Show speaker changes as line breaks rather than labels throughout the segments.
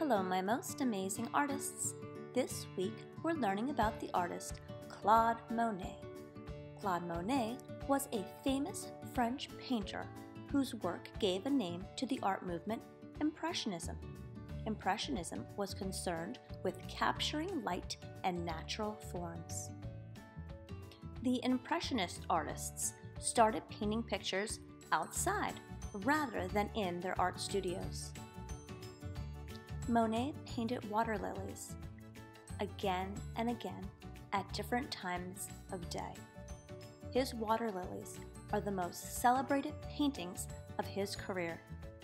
Hello, my most amazing artists. This week, we're learning about the artist Claude Monet. Claude Monet was a famous French painter whose work gave a name to the art movement Impressionism. Impressionism was concerned with capturing light and natural forms. The Impressionist artists started painting pictures outside rather than in their art studios. Monet painted water lilies again and again at different times of day. His water lilies are the most celebrated paintings of his career.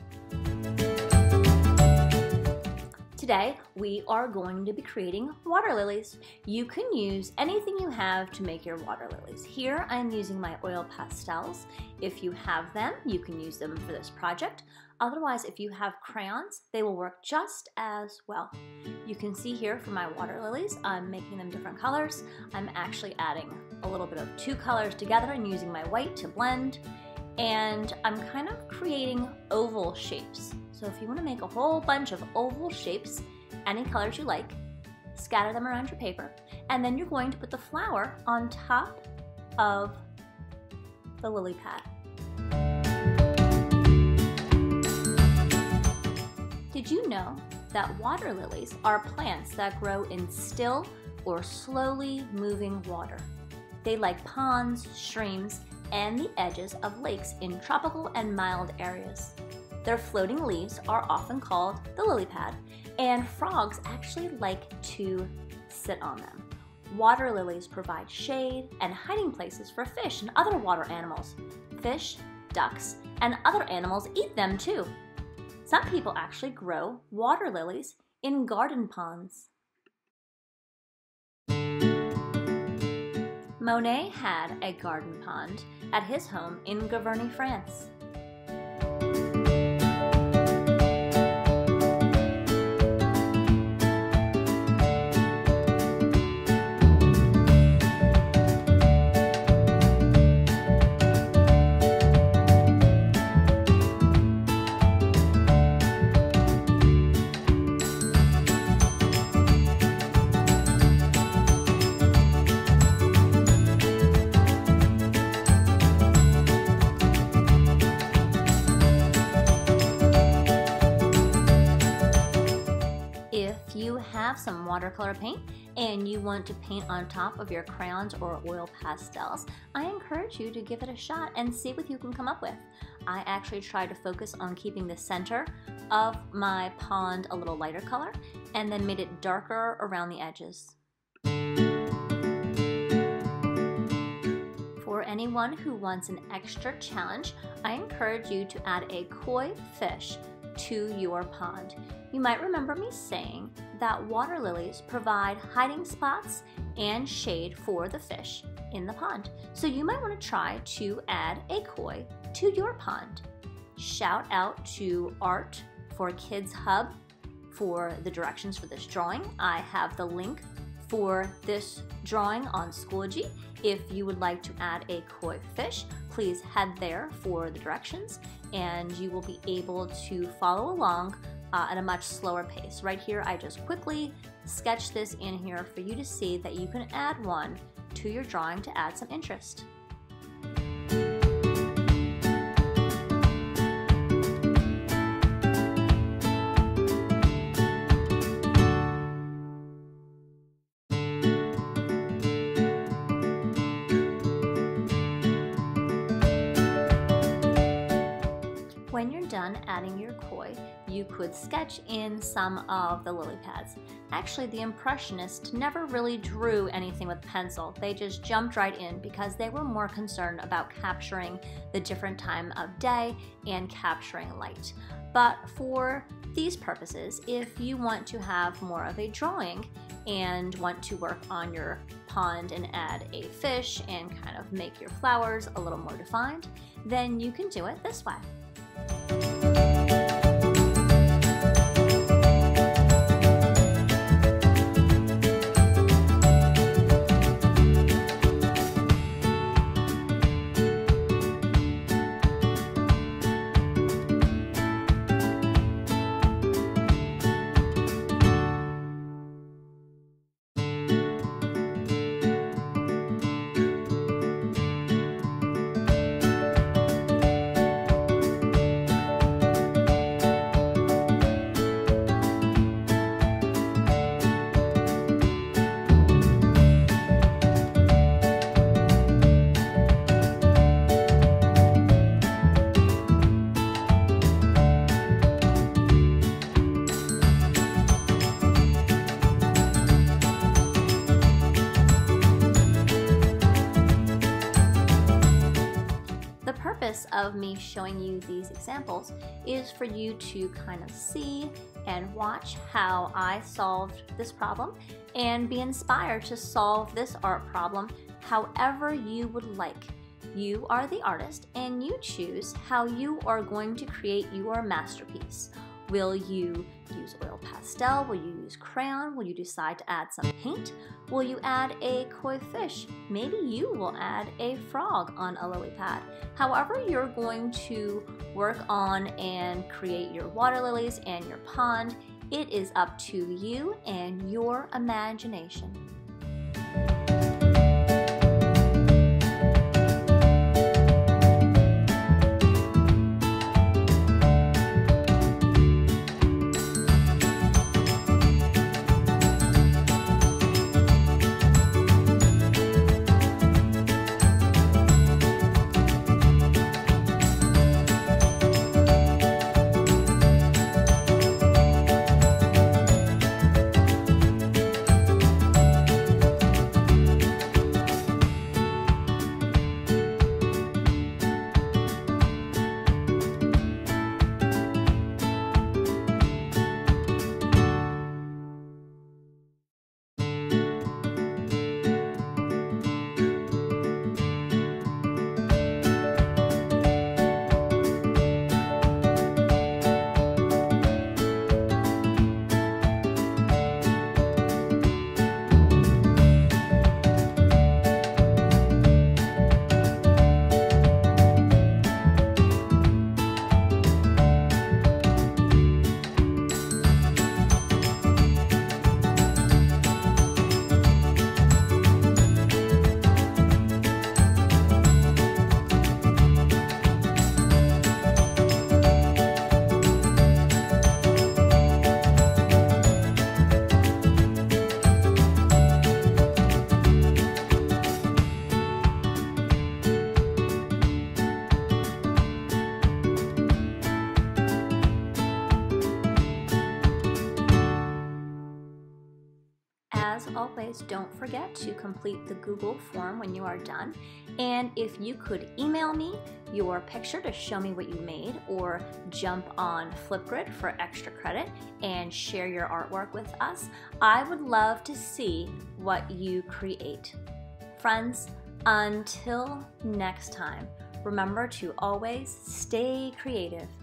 Today, we are going to be creating water lilies. You can use anything you have to make your water lilies. Here, I'm using my oil pastels. If you have them, you can use them for this project. Otherwise, if you have crayons, they will work just as well. You can see here for my water lilies, I'm making them different colors. I'm actually adding a little bit of two colors together and using my white to blend. And I'm kind of creating oval shapes. So if you want to make a whole bunch of oval shapes, any colors you like, scatter them around your paper, and then you're going to put the flower on top of the lily pad. Did you know that water lilies are plants that grow in still or slowly moving water? They like ponds, streams, and the edges of lakes in tropical and mild areas. Their floating leaves are often called the lily pad, and frogs actually like to sit on them. Water lilies provide shade and hiding places for fish and other water animals. Fish, ducks, and other animals eat them too. Some people actually grow water lilies in garden ponds. Monet had a garden pond at his home in Giverny, France. If you have some watercolor paint and you want to paint on top of your crayons or oil pastels, I encourage you to give it a shot and see what you can come up with. I actually try to focus on keeping the center of my pond a little lighter color and then made it darker around the edges. For anyone who wants an extra challenge, I encourage you to add a koi fish to your pond. You might remember me saying that water lilies provide hiding spots and shade for the fish in the pond. So you might want to try to add a koi to your pond. Shout out to Art for Kids Hub for the directions for this drawing. I have the link for this drawing on Schoology. If you would like to add a koi fish, please head there for the directions and you will be able to follow along at a much slower pace. Right here, I just quickly sketched this in here for you to see that you can add one to your drawing to add some interest. When you're done adding your koi, you could sketch in some of the lily pads. Actually, the Impressionists never really drew anything with pencil. They just jumped right in because they were more concerned about capturing the different time of day and capturing light. But for these purposes, if you want to have more of a drawing and want to work on your pond and add a fish and kind of make your flowers a little more defined, then you can do it this way. of me showing you these examples is for you to kind of see and watch how I solved this problem and be inspired to solve this art problem however you would like. You are the artist and you choose how you are going to create your masterpiece. Will you use oil pastel? Will you use crayon? Will you decide to add some paint? Will you add a koi fish? Maybe you will add a frog on a lily pad. However you're going to work on and create your water lilies and your pond, it is up to you and your imagination. As always, don't forget to complete the Google form when you are done. And if you could email me your picture to show me what you made, or jump on Flipgrid for extra credit and share your artwork with us, I would love to see what you create. Friends, until next time, remember to always stay creative.